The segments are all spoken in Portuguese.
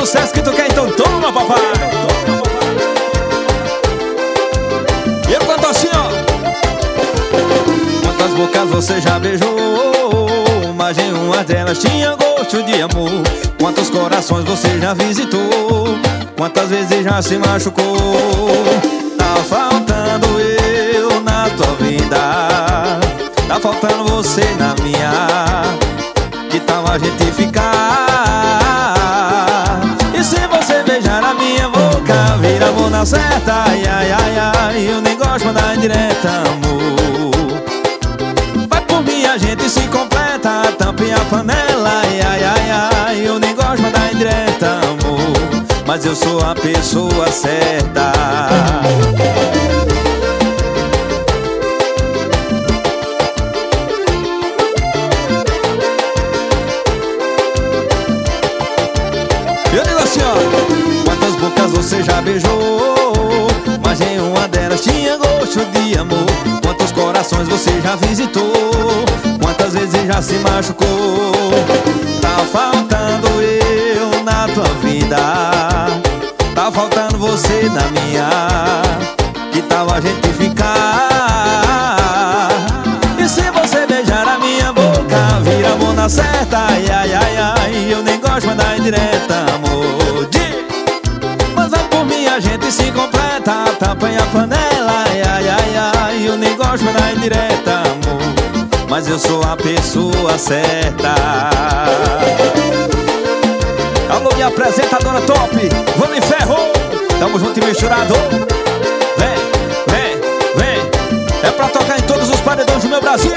sucesso que tu quer, então toma, papai. E eu canto assim, ó. Quantas bocas você já beijou, mas nenhuma delas tinha gosto de amor. Quantos corações você já visitou, quantas vezes já se machucou. Tá faltando eu na tua vida, tá faltando você na minha. Que tal a gente ficar? E se você beijar a minha boca, vira amor na certa. Ai, ai, ai, ai, eu nem gosto de mandar indireta, amor. Vai por mim, a gente se completa, tampa a panela. Ai, ai, ai, ai, eu nem gosto de mandar indireta, amor. Mas eu sou a pessoa certa. Eu digo assim, ó. Quantas bocas você já beijou, mas nenhuma delas tinha gosto de amor. Quantos corações você já visitou, quantas vezes já se machucou. Tá faltando eu na tua vida, tá faltando você na minha. Que tal a gente ficar? E se você beijar a minha boca, vira amor na certa. Ai, ai, ai, ai, eu nem gosto de mandar indireta, amor. Mas vai por mim, a gente se completa, tapa a panela. Ai, ai, ai, ai, eu nem gosto de mandar indireta, amor. Mas eu sou a pessoa certa. Alô, minha apresentadora top, vamos em ferro. Tamo junto e misturado. Vem, vem, vem. É pra tocar em todos os paredões do meu Brasil.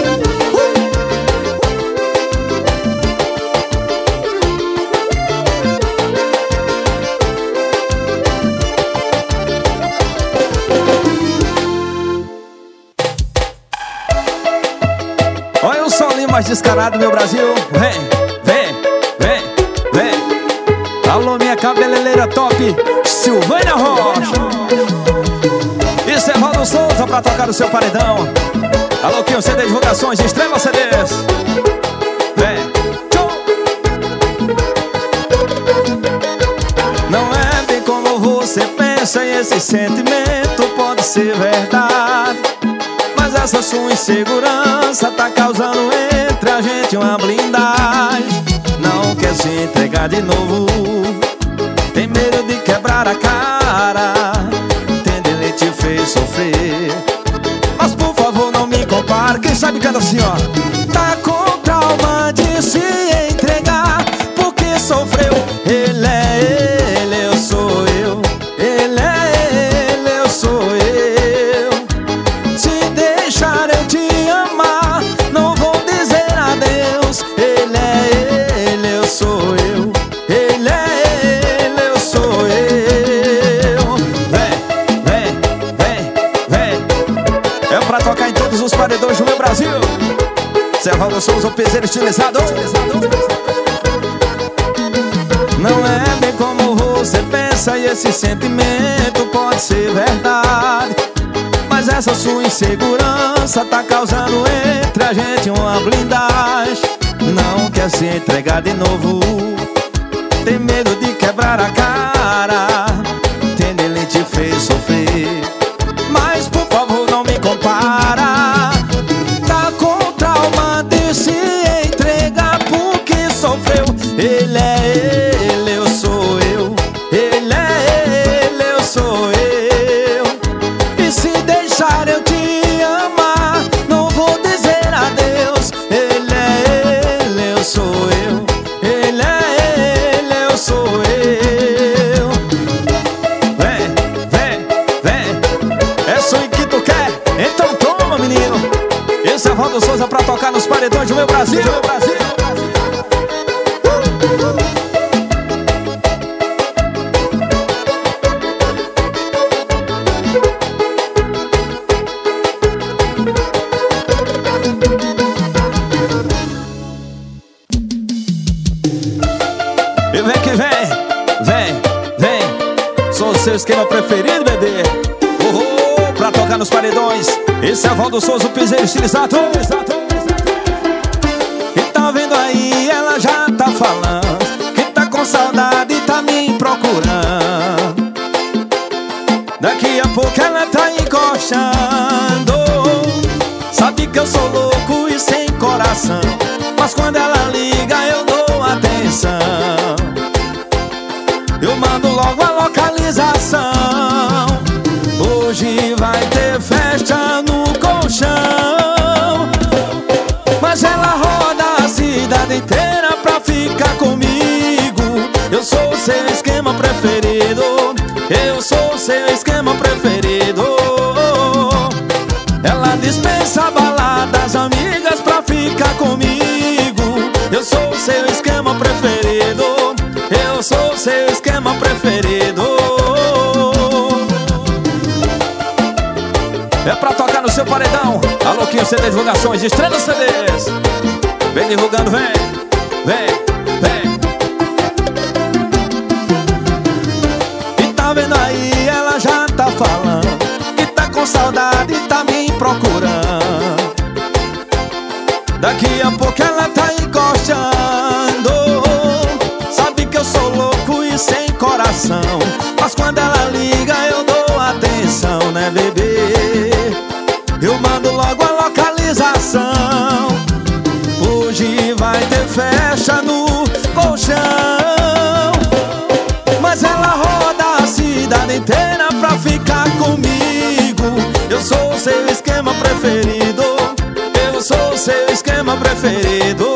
Olha o solinho mais descarado, meu Brasil. Vem, vem, vem, vem. Alô, minha cabeleireira top, Silvânia Rocha. Isso é Valdo Souza pra tocar o seu paredão. Alô, Quinho CD Divulgações, Estrela CDs. Vem. Tchau. Não é bem como você pensa, e esse sentimento pode ser verdade. Mas essa sua insegurança tá causando entre a gente uma blindagem. Não quer se entregar de novo, tem medo de quebrar a cara. Entende, ele te fez sofrer. Mas por favor não me compare. Quem sabe canta assim, ó. Tá com trauma de se entregar, porque sofreu. Ele é ele, eu sou eu. Ele é ele, eu sou eu. Se deixar eu te amar, não vou dizer adeus. Ele é ele, eu sou eu. Ele é ele, eu sou eu. Vem, vem, vem, vem. É pra tocar em todos os paredões do meu Brasil. Zé Valdo Souza, o peseiro estilizado. Não é bem como você pensa, e esse sentimento pode ser verdade. Mas essa sua insegurança tá causando entre a gente uma blindagem. Não quer se entregar de novo, tem medo de quebrar a cara. Entende, ele te fez sofrer. Mas por favor não me compara. Tá com trauma de se entregar, porque sofreu. Ele é ele, eu sou eu. Ele é ele, eu sou eu. E se deixar eu te amar, não vou dizer adeus. Ele é ele, eu sou eu. Ele é ele, eu sou eu. Vem, vem, vem. É sonho que tu quer? Então toma, menino. Esse é Valdo Souza pra tocar nos paredões do meu Brasil. Meu Brasil. E vem que vem, vem, vem. Sou o seu esquema preferido, bebê. Pra tocar nos paredões. Esse é Valdo Souza, o piseiro estilizado. E tá vendo aí, ela já tá falando que tá com saudade e tá sou louco e sem coração, mas quando ela liga eu dou atenção. Eu mando logo a localização. Hoje vai ter festa no colchão, mas ela roda a cidade inteira pra ficar comigo. Eu sou o seu esquema preferido, eu sou o seu esquema preferido. Ela dispensa baladas, amigas pra ficar comigo. Eu sou o seu esquema preferido, eu sou o seu esquema preferido. É pra tocar no seu paredão. Alô, Quinho CD Divulgações, estreia dos CDs. Vem divulgando, vem, vem, vem. E tá vendo aí, ela já tá falando que tá com saudade e tá me procurando. Daqui a pouco ela tá encostando. Sabe que eu sou louco e sem coração, mas quando ela liga eu dou atenção, né, bebê? Eu mando logo a localização. Hoje vai ter festa no colchão, mas ela roda a cidade inteira pra ficar comigo. Eu sou o seu esquema preferido, eu sou o seu esquema preferido.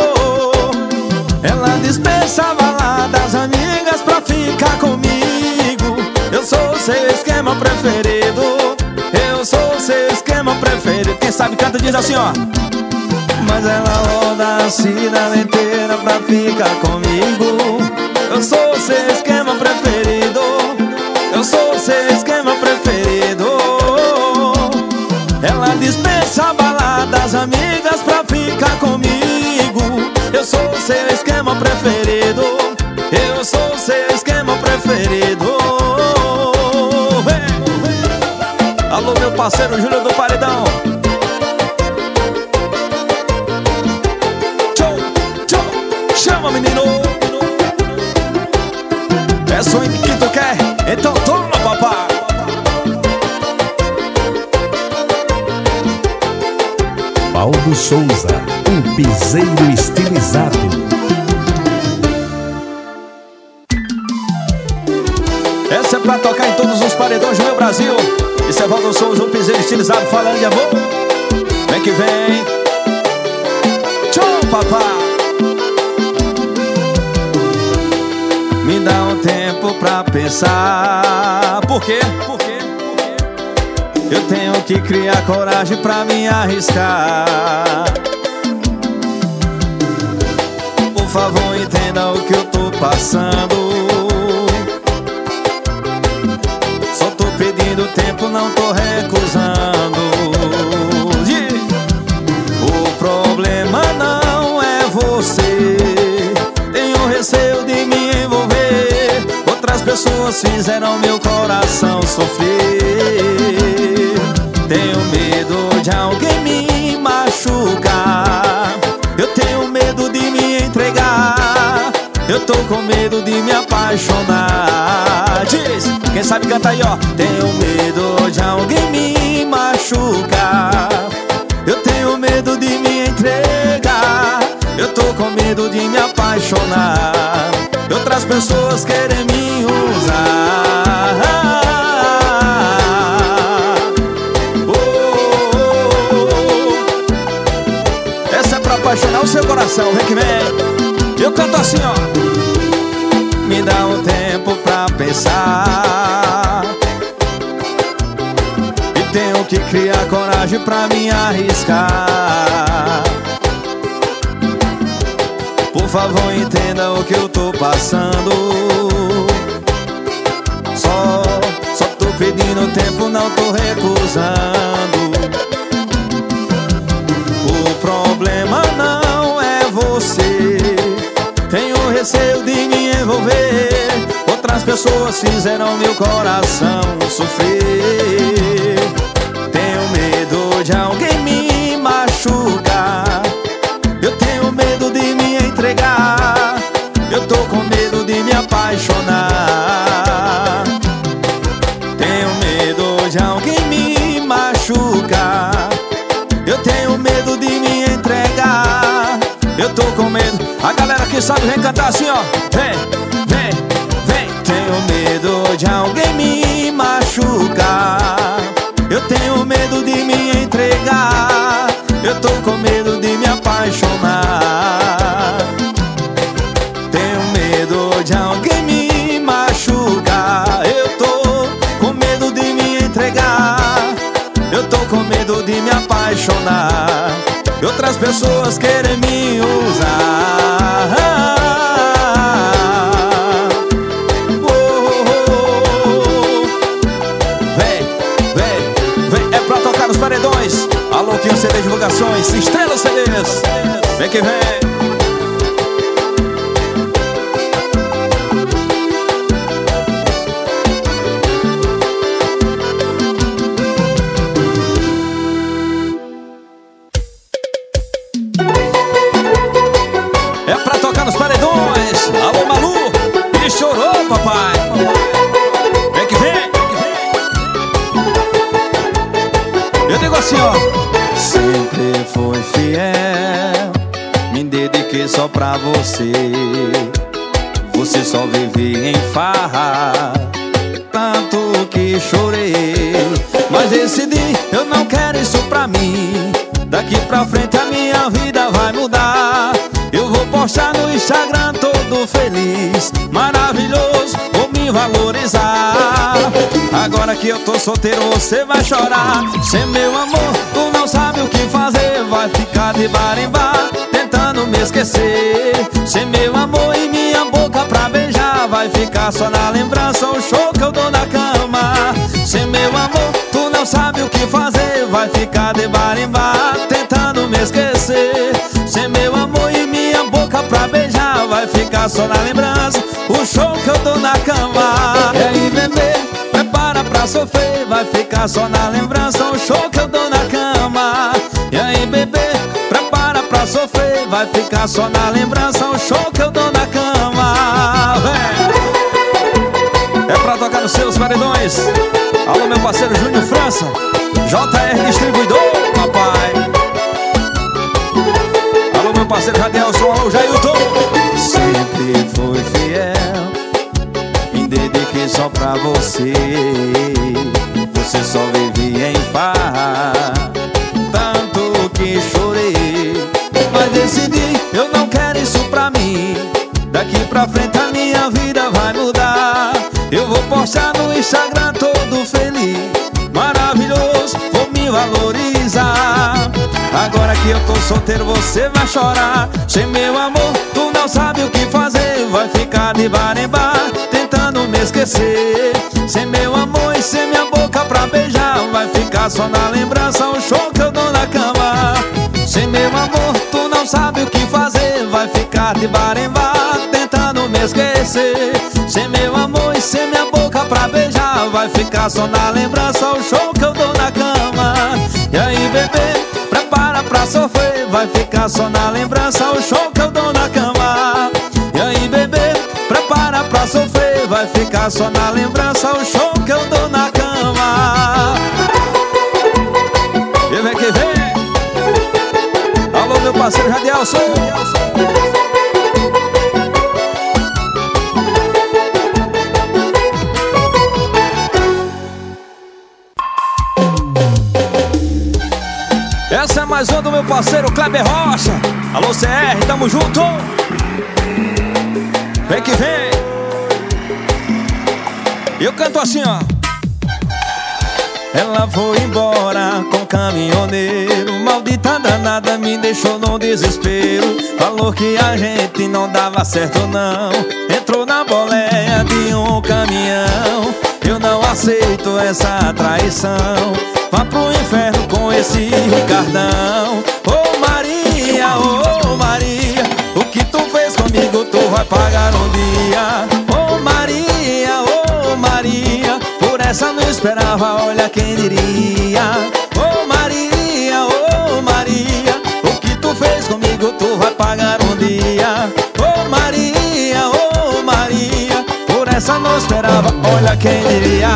Ela dispensa baladas, amigas pra ficar comigo. Eu sou o seu esquema preferido, eu sou o seu esquema preferido. Quem sabe canta diz assim, ó. Mas ela roda a cidade inteira pra ficar comigo. Eu sou o seu esquema preferido, eu sou o seu esquema preferido. Ela dispensa baladas, amigas pra ficar comigo. Eu sou o seu esquema preferido, eu sou o seu esquema preferido. Vem. Alô, meu parceiro Júlio do Paredão. Tchau, tchau, chama, menino. É swing que tu quer? Então toma, papai. Baldo Souza, um piseiro estilizado. Essa é pra tocar em todos os paredões do meu Brasil. Esse é Baldo Souza, um piseiro estilizado, falando de amor. Vem que vem. Tchau, papai. Me dá um tempo pra pensar. Por quê? Por quê? Eu tenho que criar coragem pra me arriscar. Por favor, entenda o que eu tô passando. Só tô pedindo tempo, não tô recusando. O problema não é você. Tenho receio de me envolver. Outras pessoas fizeram meu coração sofrer. Tenho medo de alguém me machucar. Eu tenho medo de me entregar. Eu tô com medo de me apaixonar. Diz, quem sabe canta aí, ó. Tenho medo de alguém me machucar. Eu tenho medo de me entregar. Eu tô com medo de me apaixonar. E outras pessoas querem me usar. Apaixonar o seu coração, vem que vem. Eu canto assim, ó. Me dá um tempo pra pensar. E tenho que criar coragem pra me arriscar. Por favor, entenda o que eu tô passando. Só tô pedindo tempo, não tô recusando. O problema não é você. Tenho receio de me envolver. Outras pessoas fizeram meu coração sofrer. Tenho medo de alguém me machucar. Eu tenho medo de me entregar. Eu tô com medo de me apaixonar. Tenho medo de alguém me machucar. Eu tenho medo tô com medo. A galera que sabe vem cantar assim, ó. Vem, vem, vem. Tenho medo de alguém me machucar. Eu tenho medo de me entregar. Eu tô com medo de me apaixonar. Tenho medo de alguém me machucar. Eu tô com medo de me entregar. Eu tô com medo de me apaixonar. E outras pessoas querem me usar. Vem, vem, vem. É pra tocar nos paredões. Alô, Quinho CD Divulgações, Estrela CDs. Vem que vem. Sempre fui fiel, me dediquei só pra você. Você só vive em farra, tanto que chorei. Mas decidi, eu não quero isso pra mim. Daqui pra frente a minha vida vai mudar. Eu vou postar no Instagram todo feliz, maravilhoso, vou me valorizar. Agora que eu tô solteiro você vai chorar. Sem meu amor, tu não sabe o que fazer. Vai ficar de bar em bar, tentando me esquecer. Sem meu amor e minha boca pra beijar. Vai ficar só na lembrança o show que eu dou na cama. Sem meu amor, tu não sabe o que fazer. Vai ficar de bar em bar, tentando me esquecer. Sem meu amor e minha boca pra beijar. Vai ficar só na lembrança o show que eu dou na cama. E aí, bebê, prepara pra sofrer. Vai ficar só na lembrança o show que eu dou na cama. E aí, bebê, prepara pra sofrer. Vai ficar só na lembrança o show que eu dou na cama. Vem. É pra tocar nos seus paredões. Alô, meu parceiro Júnior França, JR Distribuidor, papai. Alô, meu parceiro Radielson, alô, Jailton. Sempre fui fiel, me dediquei só pra você. Você só vivia em farra, tanto que chorei. Mas decidi, eu não quero isso pra mim. Daqui pra frente a minha vida vai mudar. Eu vou postar no Instagram todo feliz, maravilhoso, vou me valorizar. Agora que eu tô solteiro você vai chorar. Sem meu amor, tu não sabe o que fazer. Vai ficar de bar em bar, tentando me esquecer. Sem meu amor e sem minha boca pra beijar. Vai ficar só na lembrança o show que eu dou na cama. Sem meu amor, tu não sabe o que fazer. Vai ficar de bar em bar, tentando me esquecer. Sem meu amor e sem minha boca pra beijar. Vai ficar só na lembrança o show que eu dou na cama. E aí, bebê, prepara pra sofrer. Vai ficar só na lembrança o show que eu dou na cama. E aí, bebê, prepara pra sofrer. Vai ficar só na lembrança o show que eu dou na cama. E vem que vem. Alô, meu parceiro Radielson. Essa é mais uma do meu parceiro Kleber Rocha. Alô, CR, tamo junto. Vem que vem. Eu canto assim, ó. Ela foi embora com o caminhoneiro. Maldita danada, me deixou no desespero. Falou que a gente não dava certo não. Entrou na boleia de um caminhão. Eu não aceito essa traição. Vá pro inferno com esse Ricardão. Ô Maria, o que tu fez comigo tu vai pagar um dia. Ô Maria, por essa não esperava, olha quem diria. Ô Maria, o que tu fez comigo tu vai pagar um dia. Ô Maria, por essa não esperava, olha quem diria.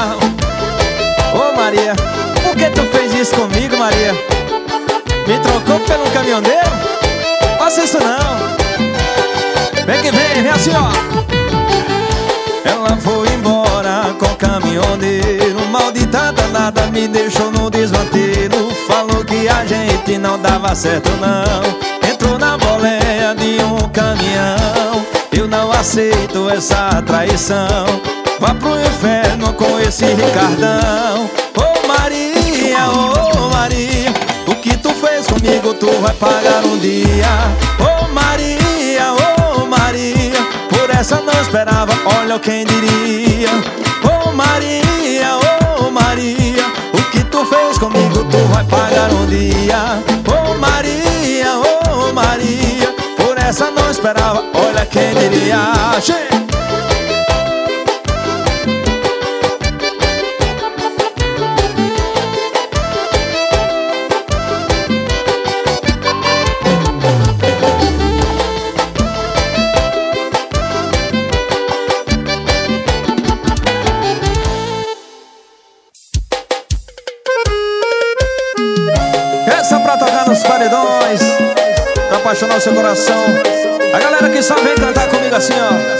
Ô Maria, por que tu fez isso comigo, Maria? Me trocou pelo caminhoneiro? faça isso não. Vem que vem, vem assim ó. Ela foi embora com o caminhoneiro, maldita danada, me deixou no desvanteiro. Falou que a gente não dava certo não, entrou na boleia de um caminhão. Eu não aceito essa traição, vá pro inferno com esse Ricardão. Ô Maria, o que tu fez comigo tu vai pagar um dia. Ô Maria, por essa não esperava, olha quem diria. Ô Maria, o que tu fez comigo tu vai pagar um dia. Ô Maria, por essa não esperava, olha quem diria. Essa pra tocar nos paredões, pra apaixonar o seu coração. A galera que sabe vem cantar comigo assim,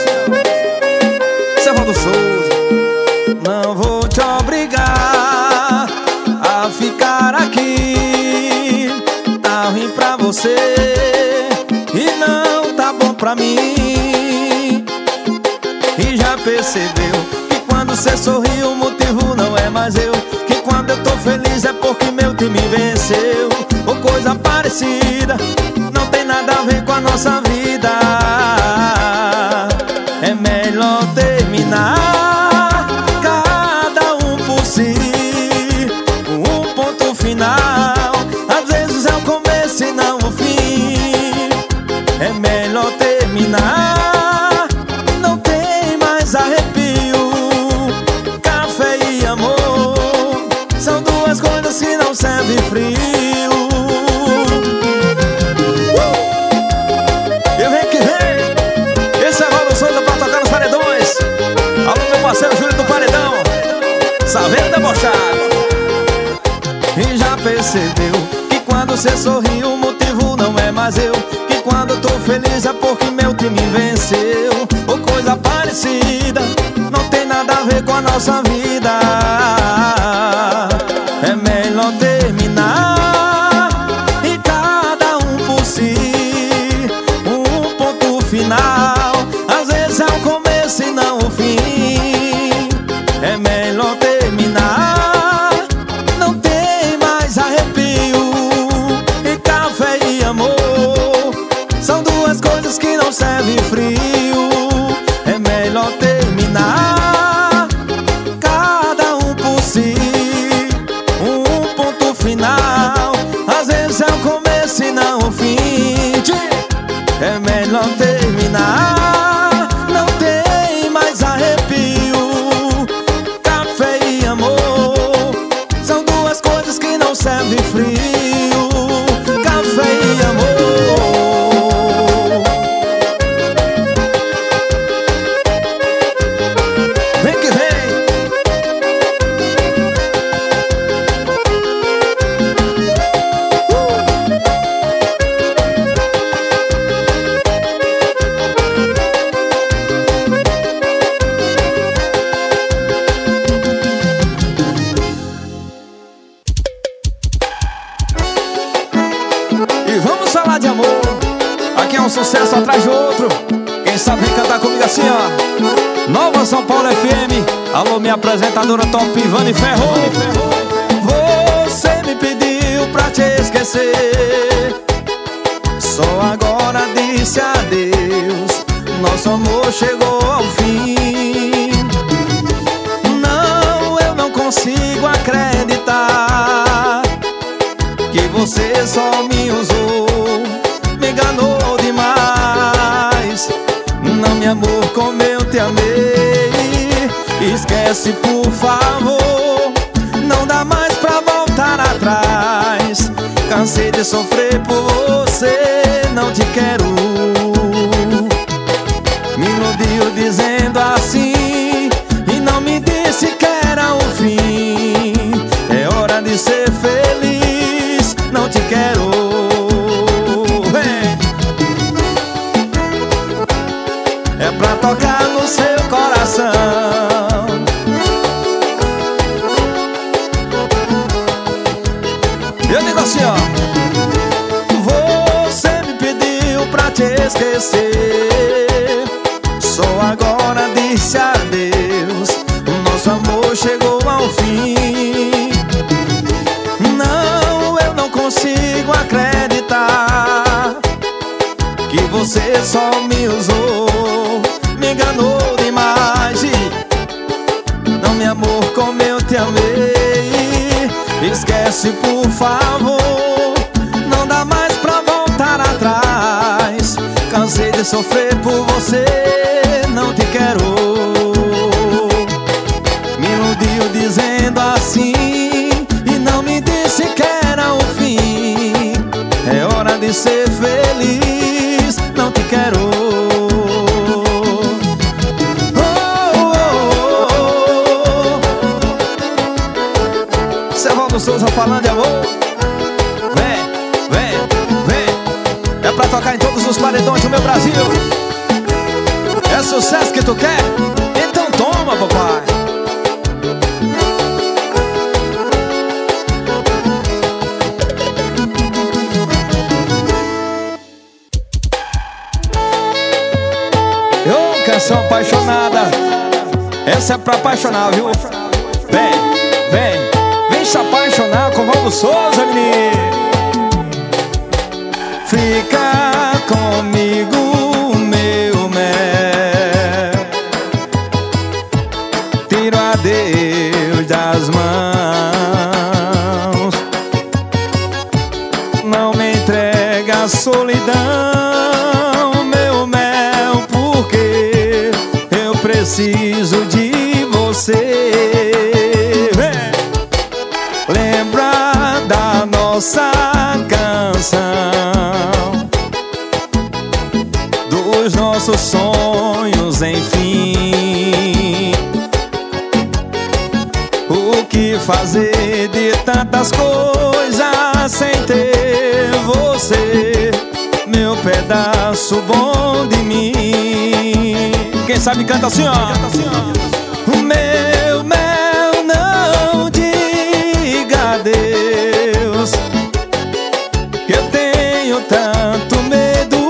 ó. Serval do Souza. Não vou te obrigar a ficar aqui. Tá ruim pra você e não tá bom pra mim. E já percebeu que quando cê sorri o motivo não é mais eu. Que quando eu tô feliz é porque meu time venceu. Ou coisa parecida, não tem nada a ver com a nossa vida. É melhor terminar, cada um por si, um ponto final. Às vezes é o começo e não o fim. É melhor terminar, não tem mais arrepio. Café e amor são duas coisas que não servem frio. Parceiro Júlio do Paredão, Saveiro debochado. E já percebeu que quando cê sorri o motivo não é mais eu. Que quando eu tô feliz é porque meu time venceu. Ou coisa parecida, não tem nada a ver com a nossa vida. É melhor terminar e cada um por si, um ponto final. Às vezes é o começo e não o fim. É melhor terminar, não tem mais arrepio. E café e amor são duas coisas que não servem frio. É melhor terminar, cada um por si, um ponto final. Às vezes é o começo e não o fim. É melhor terminar, não tem mais arrepio. São duas coisas que não servem frio. Café e amor. Vem que vem. E vamos falar de amor. Aqui é um sucesso atrás de outro. Quem sabe vem cantar comigo assim, ó. Nova São Paulo FM. Alô, minha apresentadora top, Ivane Ferro. Você me pediu pra te esquecer, só agora disse adeus. Nosso amor chegou ao fim. Não, eu não consigo acreditar que você só me usou, me enganou demais. Não me amou como eu te amei. Esquece, por favor, não dá mais pra voltar atrás. Cansei de sofrer por você, não te quero. Me iludiu dizendo assim e não me disse que era o fim. É hora de ser feliz, não te quero. Vem. te esquecer. Só agora disse adeus, o nosso amor chegou ao fim. Não, eu não consigo acreditar que você só me usou, me enganou demais. Não me amou como eu te amei. Esquece, por favor, não dá mais pra voltar atrás. Cansei de sofrer por você, não te quero. Me iludiu dizendo assim e não me disse que era o fim. É hora de ser feliz, não te quero. Servaldo Souza falando de amor. Vem, vem, vem. É pra tocar em todos os paredões do meu Brasil. É sucesso que tu quer? Então toma, papai. Ô, canção apaixonada. Essa é pra apaixonar, viu? Vem, vem. Vem se apaixonar com Valdo Souza, menino. Fica comigo, meu mel. Tira o adeus das mãos. Não me entrega a solidão, meu mel, porque eu preciso de você. Lembra da nossa canção, dos nossos sonhos, enfim. O que fazer de tantas coisas sem ter você, meu pedaço bom de mim. Quem sabe canta assim, ó. Meu mel, não diga adeus, que eu tenho tanto medo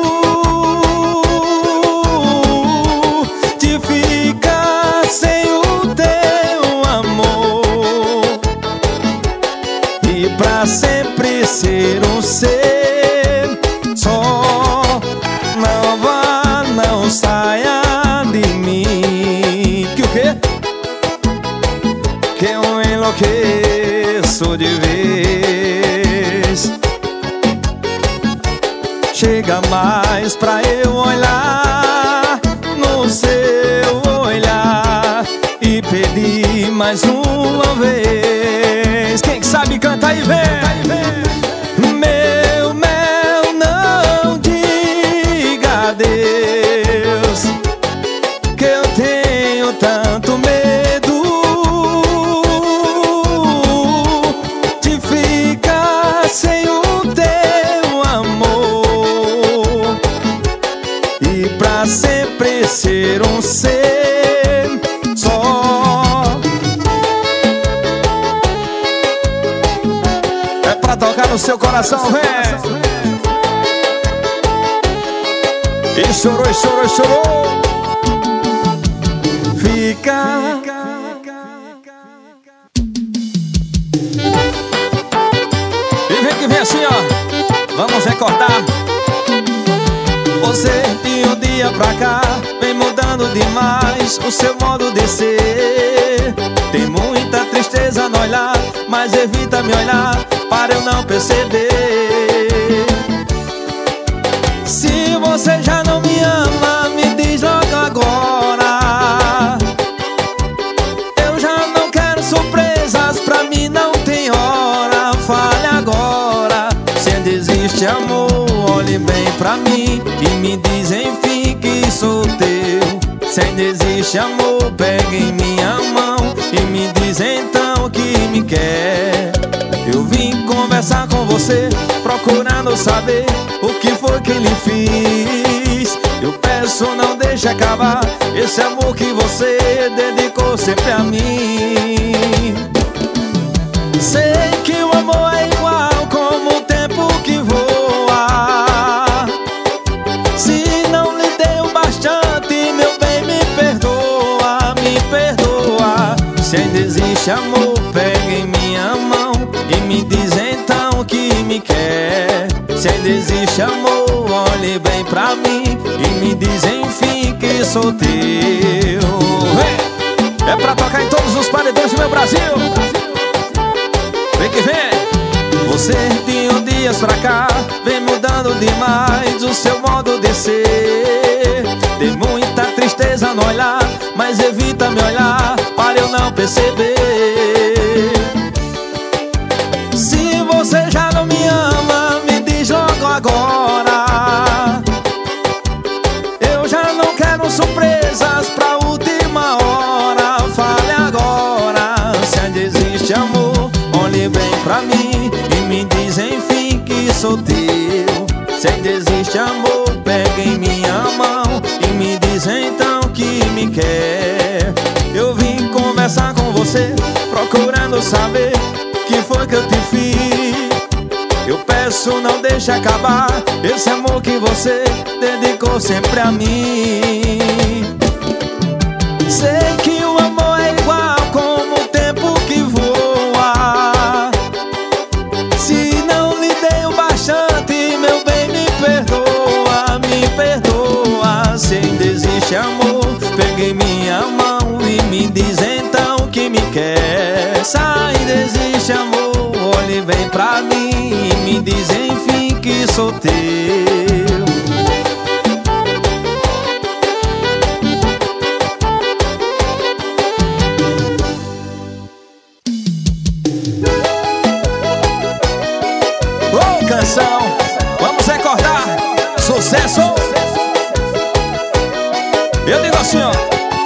de ficar sem o teu amor e pra sempre ser um ser só. Não vá, não saia de mim. Que o quê? Que eu enlouqueço de vez. Chega mais pra eu olhar no seu olhar e pedir mais uma vez. Quem sabe canta aí, vem. Meu mel, não diga adeus, que eu tenho tanto medo de ficar sem o teu amor e pra sempre ser um ser só. É pra tocar no seu coração, vem. E chorou, e chorou, e chorou. Fica. E vem que vem assim, ó. Vamos recordar. Você de um dia pra cá vem mudando demais o seu modo de ser. Tem muita tristeza no olhar, mas evita me olhar para eu não perceber. Se você já não me ama, me diz logo agora. Eu já não quero surpresas, pra mim não tem hora. Fale agora, se ainda existe amor, olhe bem pra mim e me diz enfim que sou teu. Se ainda existe amor, pegue em minha mão e me diz então que me quer. Eu vim conversar com você, procurando saber o que foi que lhe fiz. Eu peço, não deixe acabar esse amor que você dedicou sempre a mim. Sei que o amor é igual como o tempo que voa. existe amor, pega em minha mão e me diz então que me quer. Se ainda existe amor, olhe bem pra mim e me diz enfim que sou teu. É pra tocar em todos os paredões do meu Brasil. Vem que vem. Você de uns dias pra cá vem mudando demais o seu modo de ser. Tem muita tristeza no olhar, mas evita me olhar para eu não perceber. Se você já não me ama, me diz logo agora. Eu já não quero surpresas pra última hora. Fale agora, se ainda existe amor, olhe bem pra mim e me diz enfim que sou teu. Se ainda existe amor, pega em minha mão e me diz então que me quer. Eu vim conversar com você, procurando saber que foi que eu te fiz. Eu peço, não deixe acabar esse amor que você dedicou sempre a mim. Sei que o amor é igual como o tempo que voa. Se não lhe dei o bastante, meu bem, me perdoa, me perdoa. Se ainda existe amor, pegue minha mão e me diz então que me quer. Se ainda existe amor, olhe bem pra mim e me diz enfim que sou teu. Ô canção, vamos recordar sucesso. Eu digo assim, ó.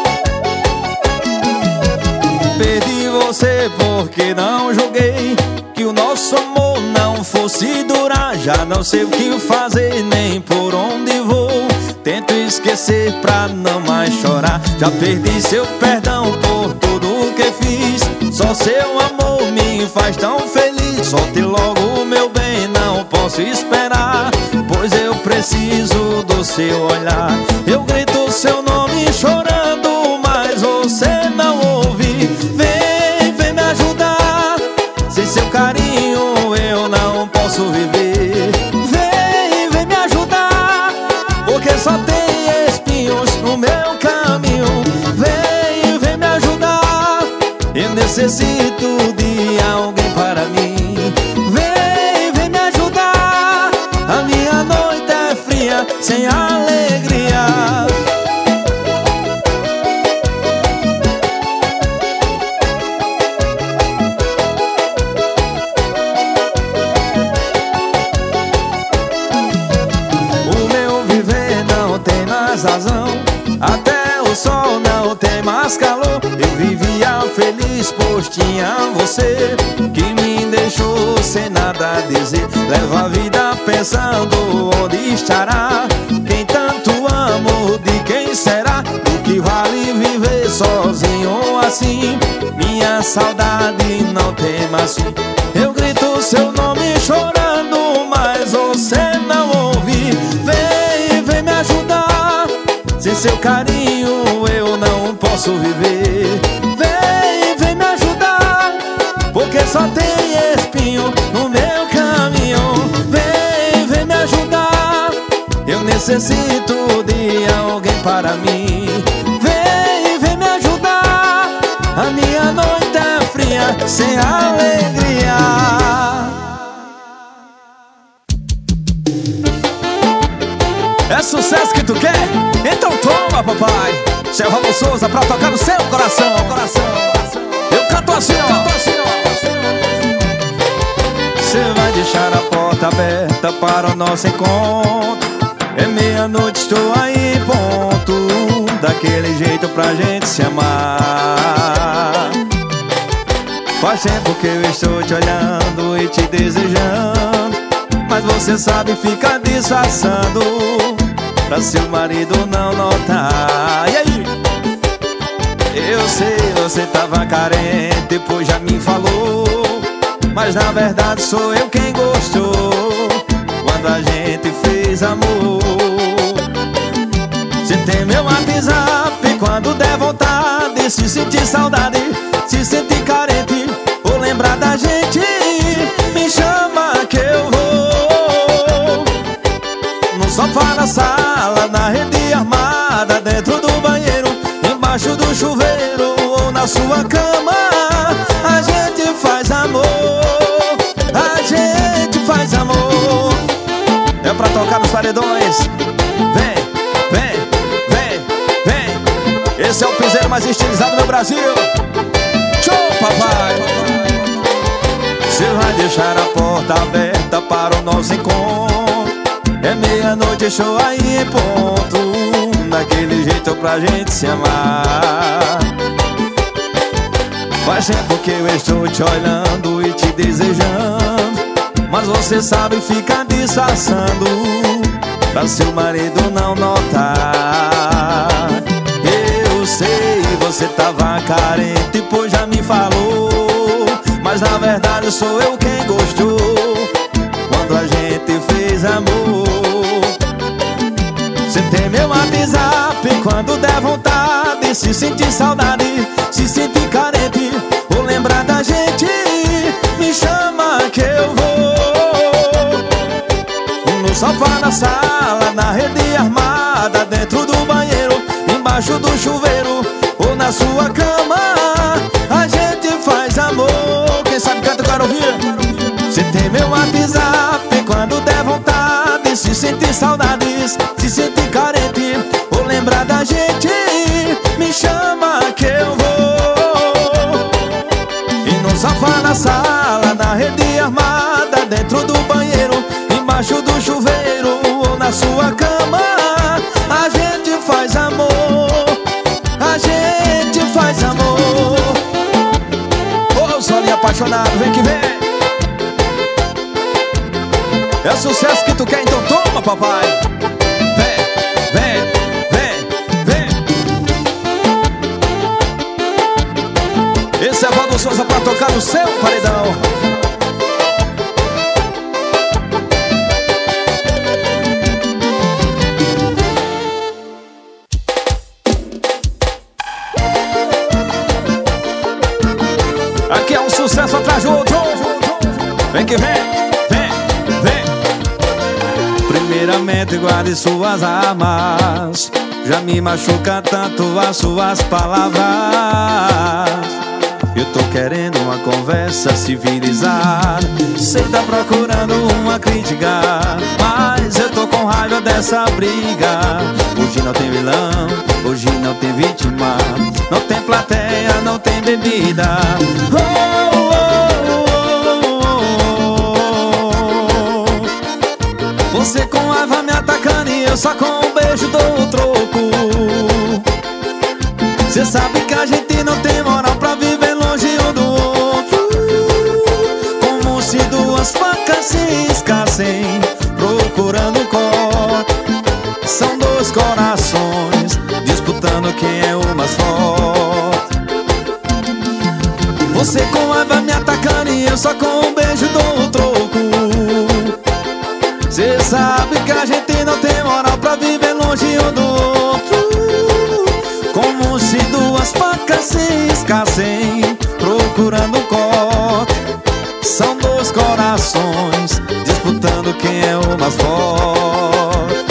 Perdi você porque não julguei que o nosso amor não fosse durar. Já não sei o que fazer nem por onde vou. Tento esquecer pra não mais chorar. Já perdi seu perdão por tudo o que fiz. Só seu amor me faz tão feliz. Solte logo, meu bem, não posso esperar, pois eu preciso do seu olhar. Eu grito seu nome chorando, mas você não ouve. Vem, vem me ajudar. Sem seu carinho eu não posso viver. Vem, vem me ajudar, porque só tem espinhos no meu caminho. Vem, vem me ajudar. Eu necessito de alguém para mim. Vem, vem me ajudar. A minha noite é fria, sem alegria. Razão, até o sol não tem mais calor. Eu vivia feliz, pois tinha você que me deixou sem nada a dizer. Levo a vida pensando onde estará quem tanto amo, de quem será? O que vale viver sozinho assim? Minha saudade não tem mais fim. Eu grito seu nome chorando, mas você não ouve. Vem, vem me ajudar. Sem seu carinho eu não posso viver. Vem, vem me ajudar, porque só tem espinho no meu caminho. Vem, vem me ajudar. Eu necessito de alguém para mim. Vem, vem me ajudar. A minha noite é fria, sem alegria. É sucesso que tu quer? Então toma, papai. Seu Raul Souza pra tocar no seu coração. Eu canto assim, ó. Você vai deixar a porta aberta para o nosso encontro. É meia-noite, estou aí, ponto. Daquele jeito pra gente se amar. Faz tempo que eu estou te olhando e te desejando, mas você sabe, fica disfarçando pra seu marido não notar. E aí? Eu sei, você tava carente, pois já me falou, mas na verdade sou eu quem gostou quando a gente fez amor. Você tem meu WhatsApp, quando der vontade, se sentir saudade, se sentir carente, sofá da sala, na rede armada, dentro do banheiro, embaixo do chuveiro ou na sua cama, a gente faz amor, a gente faz amor. É pra tocar nos paredões. Vem, vem, vem, vem. Esse é o piseiro mais estilizado do meu Brasil. Show, papai. Você vai deixar a porta aberta para o nosso encontro. É meia-noite, show aí em ponto. Daquele jeito pra gente se amar. Faz tempo que eu estou te olhando e te desejando, mas você sabe ficar disfarçando pra seu marido não notar. Eu sei, você tava carente, pois já me falou, mas na verdade sou eu quem gostou quando a gente fez amor. Você tem meu WhatsApp quando der vontade, se sentir saudade, se sentir carente ou lembrar da gente, me chama que eu vou. No sofá da sala, na rede armada, dentro do banheiro, embaixo do chuveiro ou na sua cama, a gente faz amor. Quem sabe canta, eu quero ouvir. Você tem meu WhatsApp quando der vontade, se sentir saudades, se sentir carente ou lembrar da gente, me chama que eu vou. E no sofá da sala, na rede armada, dentro do banheiro, embaixo do chuveiro ou na sua cama, a gente faz amor, a gente faz amor. Ô, solinho apaixonado, vem que vem. É sucesso que tu quer, então toma, papai. Vem, vem, vem, vem. Esse é Valdo Souza pra tocar no seu paredão. Aqui é um sucesso atrás de outro. Vem que vem, vem, vem. Primeiramente guarde suas armas, já me machuca tanto as suas palavras. Eu tô querendo uma conversa civilizada, cê tá procurando uma crítica, mas eu tô com raiva dessa briga. Hoje não tem vilão, hoje não tem vítima, não tem plateia, não tem bebida. Oh, oh, oh, oh. Você com raiva me atacando e eu só com um beijo dou o troco. Cê sabe que a gente não tem moral pra viver longe um do outro, como se duas facas se escassem procurando corte. São dois corações disputando quem é o mais forte. Você com raiva me atacando e eu só com um beijo dou o troco. Cê sabe que a gente não tem moral pra viver longe um do outro, como se duas facas se escassem procurando corte. São dois corações disputando quem é o mais forte.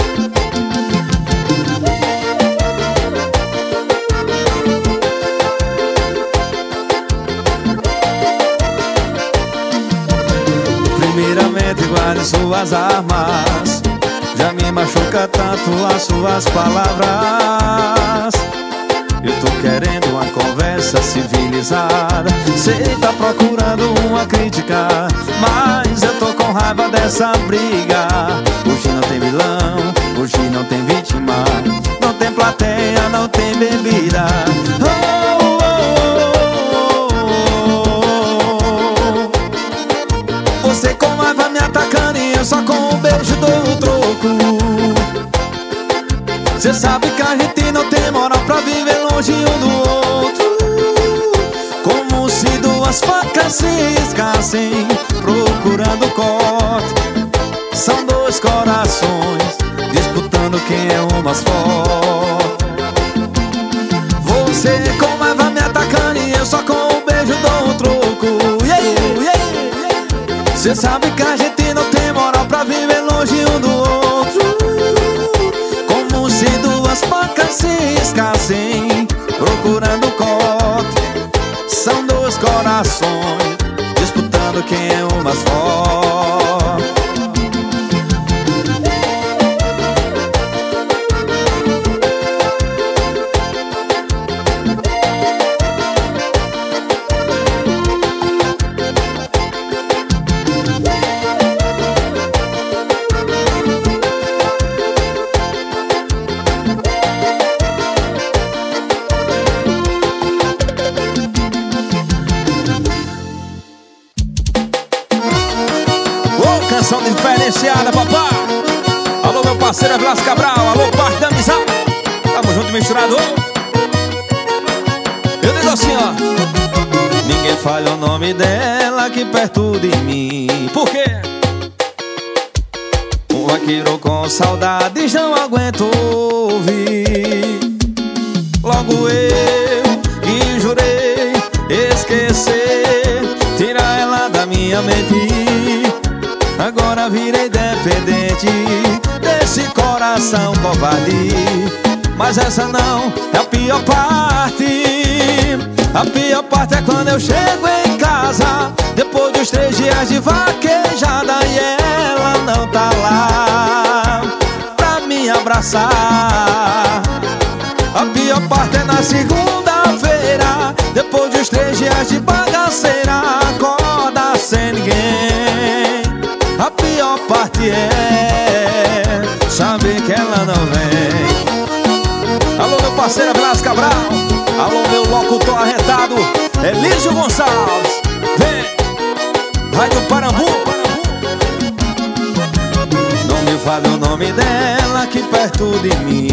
Primeiramente guarde suas armas, já me machuca tanto as suas palavras. Eu tô querendo uma conversa civilizada, cê tá procurando uma crítica, mas eu tô com raiva dessa briga. Hoje não tem vilão, hoje não tem vítima, não tem plateia, não tem bebida. Oh, oh, oh, oh. Você com raiva me atacando e eu só com um beijo dou o troco. Cê sabe que a gente não tem moral pra viver longe um do outro, como se duas facas se escassem procurando corte. São dois corações disputando quem é o mais forte. Você com raiva me atacando e eu só com um beijo dou um troco. Yeah, yeah, yeah. Cê sabe que a gente não tem moral pra viver longe um do outro, mais forte. Canção diferenciada, papai. Alô, meu parceiro Blas Cabral. Alô, parte da amizade. Tamo junto e misturado. Eu digo assim, ó: ninguém fala o nome dela aqui perto de mim. Por quê? Um vaqueiro com saudades não aguento ouvir. Logo eu que jurei esquecer, tirar ela da minha mente. Agora virei dependente desse coração covarde. Mas essa não é a pior parte. A pior parte é quando eu chego em casa, depois dos 3 dias de vaquejada, e ela não tá lá pra me abraçar. A pior parte é na segunda-feira, depois dos 3 dias de bagaceira, acorda sem ninguém. A pior parte é saber que ela não vem. Alô, meu parceiro Blas Cabral. Alô, meu locutor arretado Elísio Gonçalves. Vem, Rádio Parambu. Não me fale o nome dela aqui perto de mim.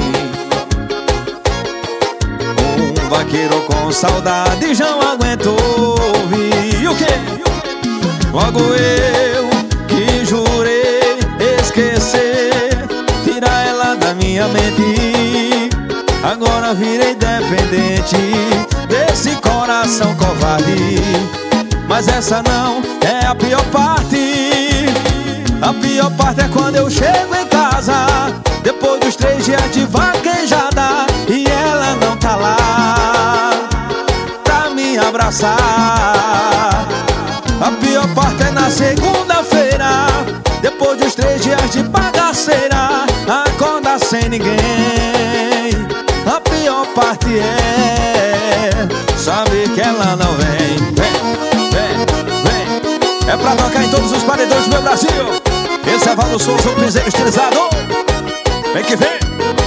Um vaqueiro com saudade não aguento ouvir. E o quê? Logo eu que jurei esquecer, tirar ela da minha mente. Agora virei dependente desse coração covarde. Mas essa não é a pior parte. A pior parte é quando eu chego em casa, depois dos 3 dias de vaquejada, e ela não tá lá pra me abraçar. A pior parte é na segunda-feira, depois dos 3 dias de bagaceira, acorda sem ninguém. A pior parte é saber que ela não vem. Vem, vem, vem. É pra tocar em todos os paredões do meu Brasil. Esse é Valdo Souza, o piseiro estilizado. Vem que vem.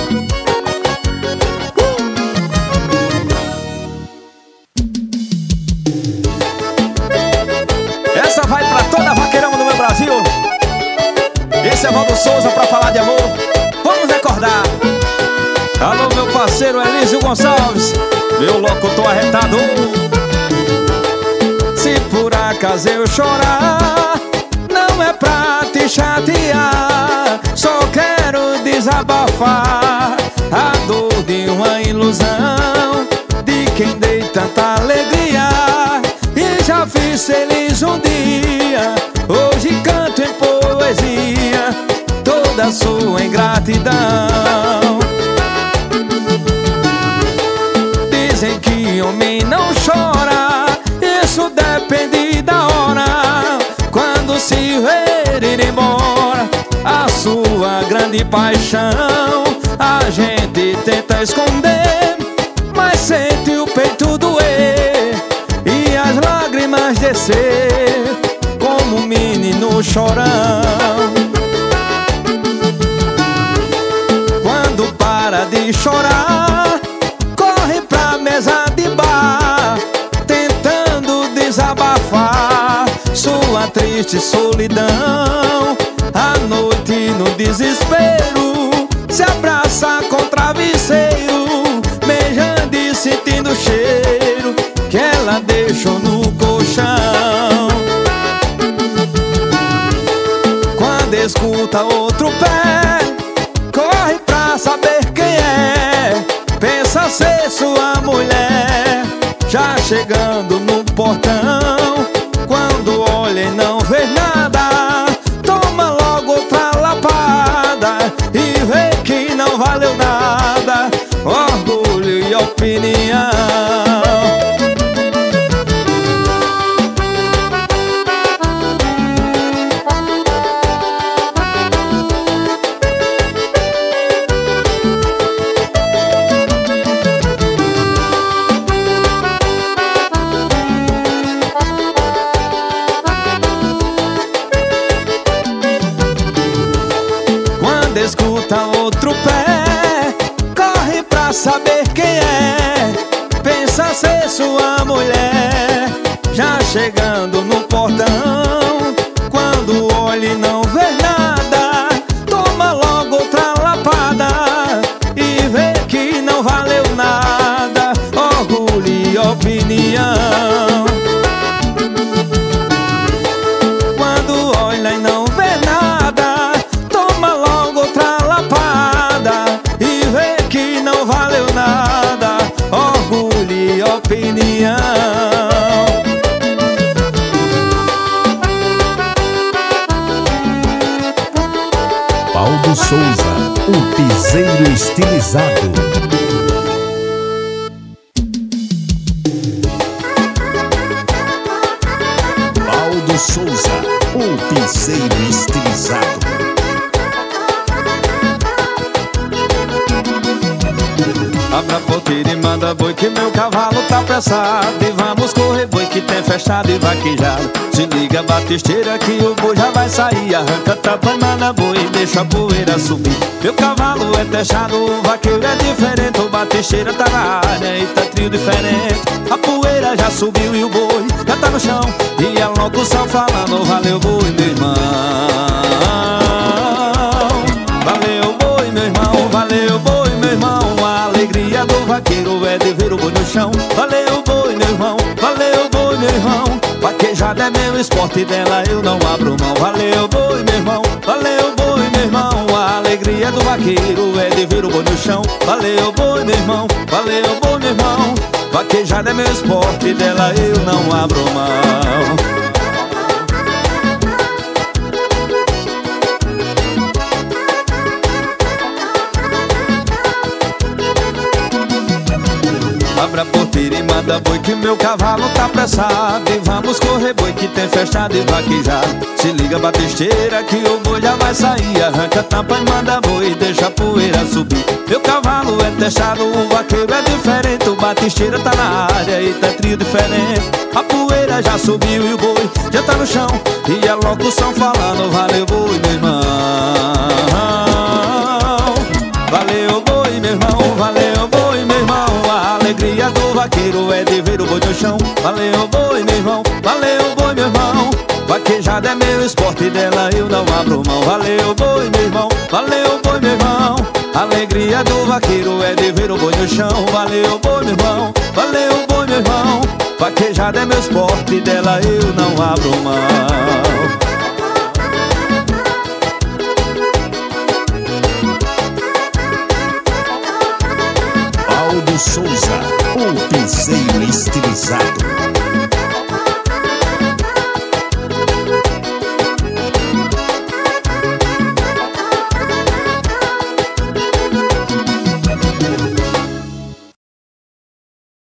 Essa vai pra toda vaqueirama do meu Brasil. Esse é Valdo Souza pra falar de amor. Vamos recordar. Alô, meu parceiro Elísio Gonçalves, meu locutor arretado. Se por acaso eu chorar, não é pra te chatear, só quero desabafar a dor de uma ilusão, de quem dei tanta alegria e já fiz feliz um dia. Hoje canto em poesia toda a sua ingratidão. Dizem que homem não chora, isso depende da hora. Quando se ver ir embora a sua grande paixão, a gente tenta esconder, mas sente o peito doer e as lágrimas descer como um menino chorão. Quando para de chorar, corre pra mesa de bar, tentando desabafar sua triste solidão. À noite no desespero se abraça com o travesseiro, beijando e sentindo o cheiro que ela deixou no colchão. Quando escuta outro pé, corre pra saber quem é, pensa ser sua mulher, já chegando no portão. Quando olha e não vê nada, toma logo outra lapada e vê que não valeu nada, orgulho e opinião. escuta outro pé, corre pra saber quem é, pensa ser sua mulher. Já chegando no portão, quando olha e não vê nada, toma logo outra lapada e vê que não valeu nada. Orgulho e opinião. Quando olha e não vê nada, toma logo outra lapada e vê que não valeu nada. Orgulho e opinião. Baldo Souza, o piseiro estilizado. Baldo Souza, o piseiro estilizado. Abra a porteira e manda boi que meu cavalo tá apressado. E vamos correr boi que tem fechado e vaquejado. Se liga batisteira que o boi já vai sair. Arranca tapa e manda boi e deixa a poeira subir. Meu cavalo é fechado, o vaqueiro é diferente. O batisteira tá na área e tá trio diferente. A poeira já subiu e o boi já tá no chão. E a locução falando, valeu boi meu irmão. Valeu boi meu irmão, valeu boi meu irmão. A alegria do vaqueiro é de ver o boi no chão. Valeu boi meu irmão, valeu boi meu irmão. Vaquejada é meu esporte, dela eu não abro mão. Valeu boi meu irmão, valeu boi meu irmão. A alegria do vaqueiro é de ver o boi no chão. Valeu boi meu irmão, valeu boi meu irmão. Vaquejada é meu esporte, dela eu não abro mão. Abra a porteira e manda boi que meu cavalo tá apressado. E vamos correr boi que tem fechado e vaquejado. Se liga batisteira que o boi já vai sair. Arranca a tampa e manda boi e deixa a poeira subir. Meu cavalo é testado, o vaqueiro é diferente. O batisteira tá na área e tá trio diferente. A poeira já subiu e o boi já tá no chão. E a locução falando, valeu boi meu irmão. Valeu boi meu irmão, valeu boi meu irmão. A alegria do vaqueiro é de ver o boi no chão. Valeu boi meu irmão, valeu boi meu irmão. Vaquejada é meu esporte, dela eu não abro mão. Valeu boi meu irmão, valeu boi meu irmão. A alegria do vaqueiro é de ver o boi no chão. Valeu boi meu irmão, valeu boi meu irmão. Vaquejada é meu esporte, dela eu não abro mão. Baldo Souza, o piseiro estilizado.